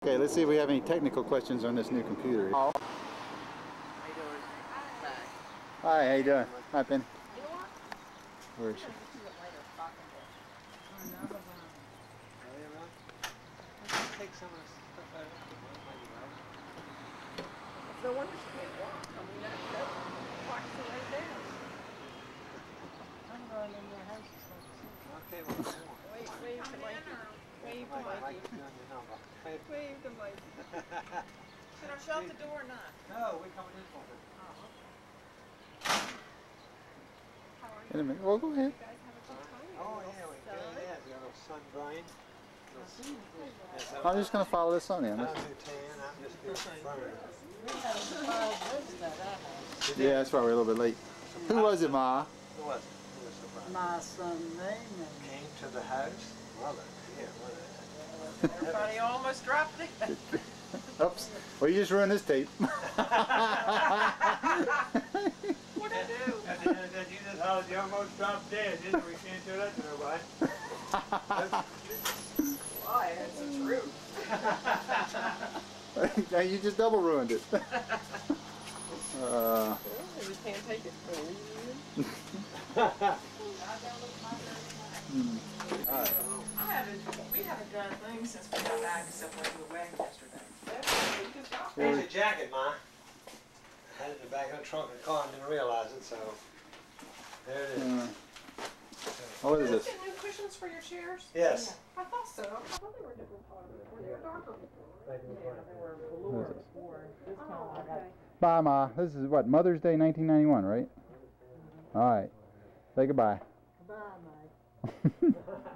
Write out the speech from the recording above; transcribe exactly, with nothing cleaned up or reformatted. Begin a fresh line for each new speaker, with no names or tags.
Okay, let's see if we have any technical questions on this new computer.
How you doing?
Hi, how you doing? Hi, Penny. Where is she?
Take some of the stuff out of it.
No wonder she can't walk. I mean, that, that walks her right down. I'm going in your house.
Okay, well, come on.
Wave, wave to Mikey. Wave to
Mikey.
Mikey.
Wave.
Wave to Mikey. Should I shut the door or not?
No, we're coming in for it.
How are you?
In a minute. Well, go ahead.
You guys have a good time?
Oh, yeah, we do. Yeah, we got a little sun, Brian.
I'm just going to follow this on in.
I'm too tan. I'm just being firm.
Yeah, that's why we're a little bit late. Who was it, Ma?
Who was it? Who was surprised?
My son Raymond.
Came to the house? Mother, yeah, mother.
Everybody almost dropped it.
Oops. Well, you just ruined this tape.
What'd I do?
At the end of that, you just hollered, you almost dropped dead, didn't you? We can't do that to nobody.
Well, I had some truth.
Now you just double ruined it. uh,
We can't take it. I haven't, we haven't done things since we got back except when we were away yesterday. We just got back.
Here's a jacket, Ma. I had it in the back of the trunk of the car and didn't realize it, so there it is.
uh, what is
Did you
this?
get new cushions for your chairs?
Yes.
I thought so. I thought they were different colors. Were they darker before?
Thank you.
Yeah, they were blue before. This time I got.
Bye, Ma. This is what, Mother's Day nineteen ninety-one, right? All right. Say goodbye.
Bye, Mike.